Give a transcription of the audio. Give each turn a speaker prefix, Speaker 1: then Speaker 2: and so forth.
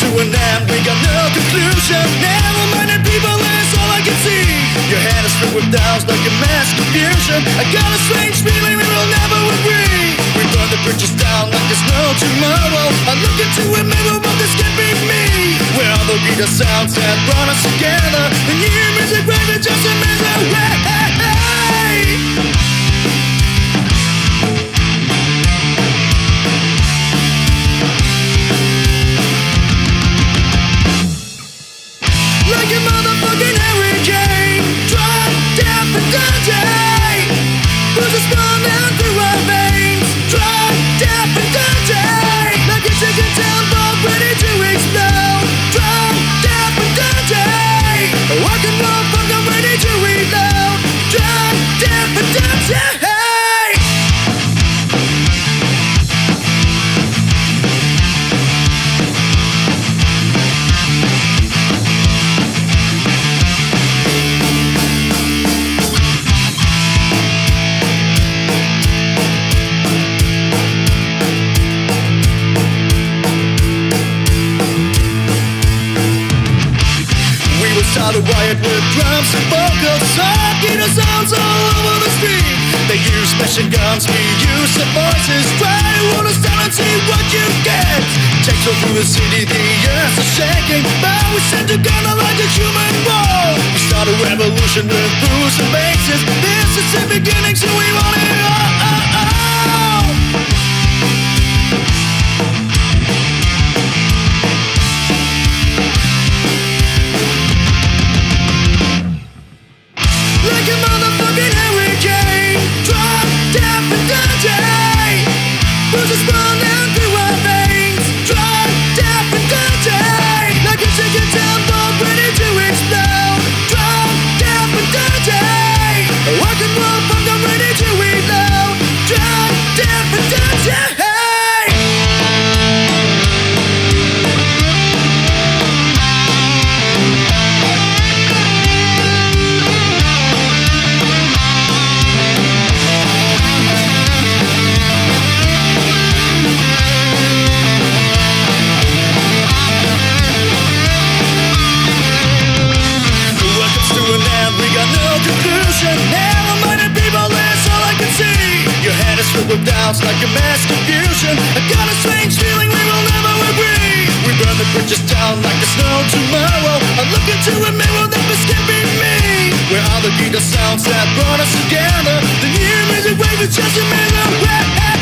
Speaker 1: to an end, we got no conclusion. Narrow-minded people, that's all I can see. Your head is filled with doubts like a mass confusion. I got a strange feeling we will never agree. We burn the bridges down like there's no tomorrow. I look into a mirror, but this can't be me. Where all the beat sounds that brought us together. The new music rather just a misery. Like a motherfucking hurricane, drop death and dirty. Bruises burn down through our veins, drop death and dirty. Like a chicken town bomb ready to explode, drop death and dirty. Rock and roll funk, I'm ready to reload, drop death and dirty. Started wired with drums and vocals, sucking the sounds all over the street. They use machine guns, we use the voices. Try to hold us down and see what you get. Take so through the city, the earth is shaking, but we stand together like a human wall. We start a revolution with bruise and bases. This is the beginning, so we want it all. Like a motherfucking hurricane, drop death and dirty. Bruises burn down through our veins, drop death and dirty. Like a chicken town bomb ready to explode, drop death and dirty. Rock and roll funk, I'm ready to reload, drop death and dirty. Narrow-minded people, that's all I can see. Your head is filled with doubts like a mass confusion. I got a strange feeling we will never agree. We burn the bridges down like there's no tomorrow. I look into a mirror, that this can't be me. Where all the guitar sounds that brought us together. The new music wave is just a misery.